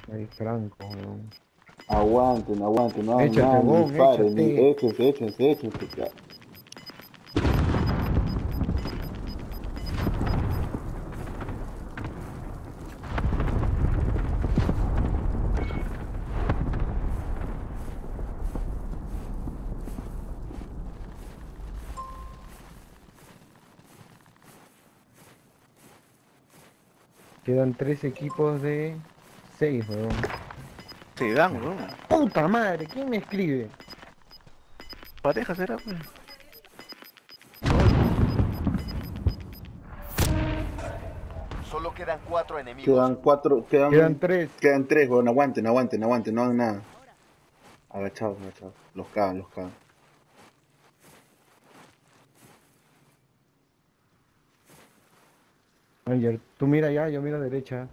Ahí, Franco, weón. Aguanten, aguanten, no hagan Échate, nada, ni weón, disparen, ni échate. échense, ya. Quedan 3 equipos de 6, weón. Se dan, weón. ¡Puta madre! ¿Quién me escribe? Pareja será, pues. Solo quedan 4 enemigos. Quedan cuatro, Quedan 3. quedan tres, weón, aguanten, no hagan nada. Agachados, los cagan, los cagan. Ayer, tú mira allá, yo miro a derecha.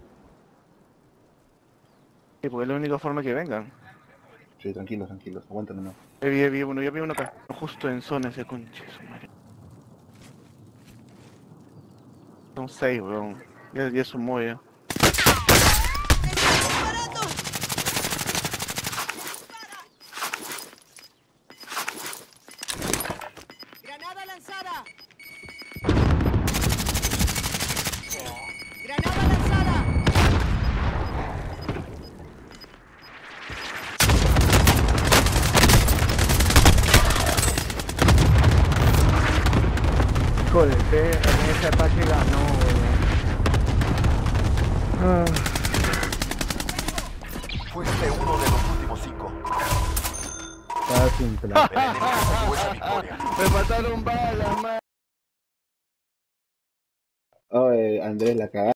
Sí, porque es la única forma que vengan. Sí, tranquilos, aguanten nomás. Ya vi uno acá. Justo en zona ese conche, su madre. Son 6, weón. Ya sumó ya. ¡Granada lanzada! ¡Granada lanzada! Hijo de perra, ese ataque ganó, weón. Fuiste uno de los últimos 5. Estaba sin plan. El enemigo se llevó esa victoria. Me mataron balas, man. Oye, Andrés, la cagada.